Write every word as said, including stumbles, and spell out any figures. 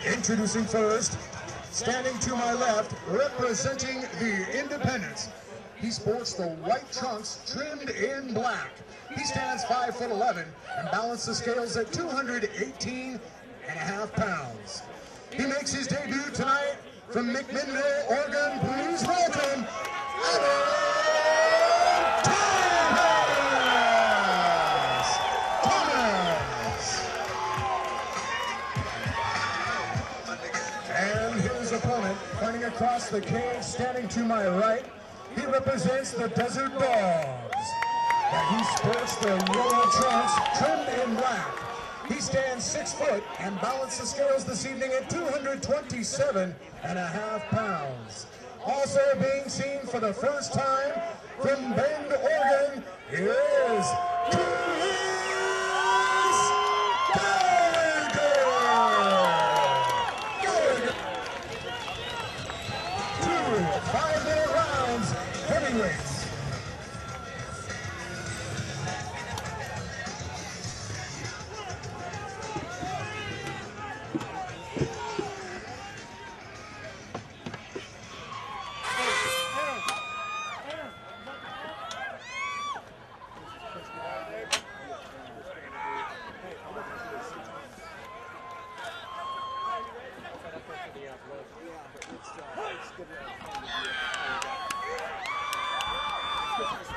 Introducing first, standing to my left, representing the Independents. He sports the white trunks trimmed in black. He stands five foot eleven and balances the scales at two hundred eighteen and a half pounds. He makes his debut tonight from McMinnville, Oregon. Please welcome Adam Thomas. And his opponent, fighting across the cage, standing to my right, he represents the Desert Dogs. And he sports the yellow trunks trimmed in black. He stands six foot and balances the scales this evening at two hundred twenty-seven and a half pounds. Also being seen for the first time from Bend, Oregon, is Chris Gallagher. Two five-minute rounds, heavyweights. It's good.